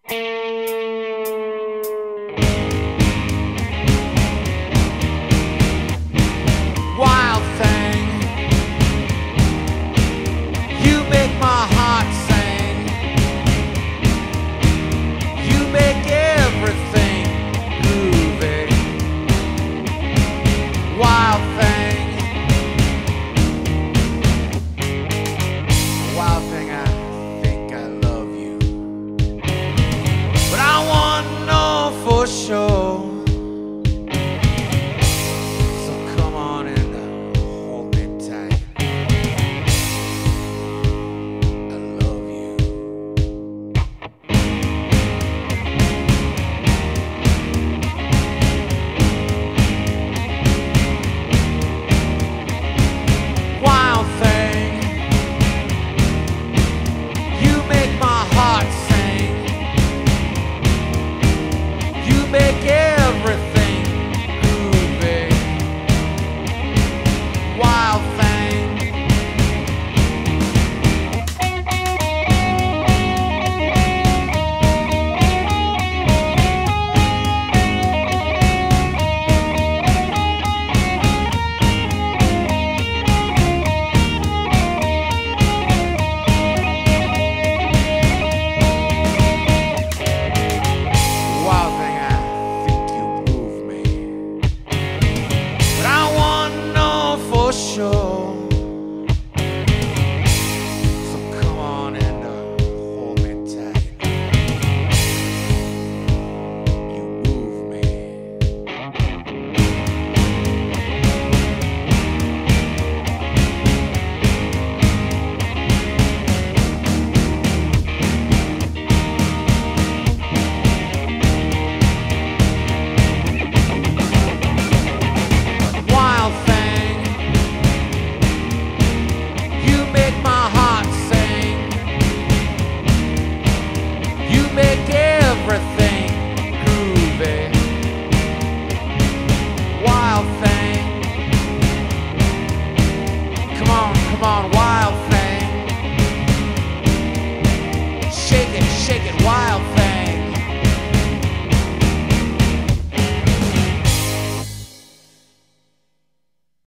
Wild thing, you make my heart sing. You make everything groovy. Wild thing, wild thing, I think I love you, but I want to know for sure. Make everything groovy. Wild thing. Wild thing. Sure. So come on and hold me tight. You move me. Wild thing, you make my heart sing. You make everything groovy. Wild thing. Come on, wild thing. Shake it, wild thing.